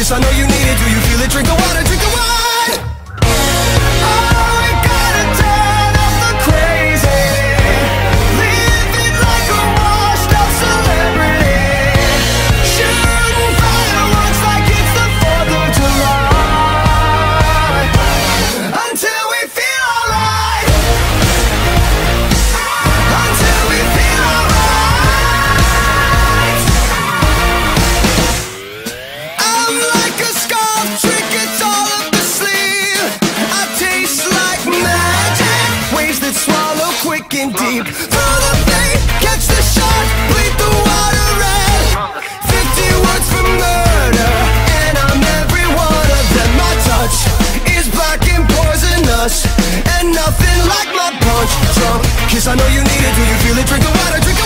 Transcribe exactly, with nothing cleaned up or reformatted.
Cause I know you need it, do you feel it? Drink the water, drink the wine. Oh, we gotta turn up the crazy. Living like a washed up celebrity. Shooting fireworks like it's the fourth of July. Until we feel alright. Until we feel alright. I'm like a scarf trick, it's all up the sleeve. I taste like magic, waves that swallow quick and deep. Throw the bait, catch the shark, bleed the water red. Fifty words for murder, and I'm every one of them. My touch is black and poisonous, and nothing like my punch. Drunk, kiss, I know you need it, do you feel it? Drink the water, drink